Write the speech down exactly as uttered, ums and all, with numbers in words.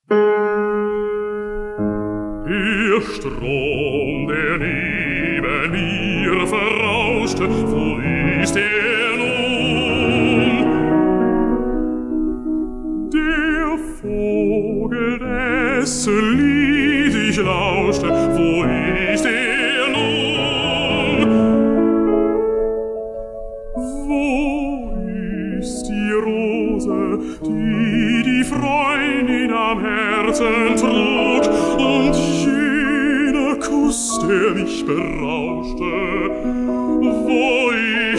Der Strom, der neben mir verrauschte, wo ist er nun? Der Vogel, dessen Lied ich lauschte, wo ist er nun? Wo ist die Rose, die die Freundin am Herzen trug, und jener Kuss, der mich berauschte? Wo ist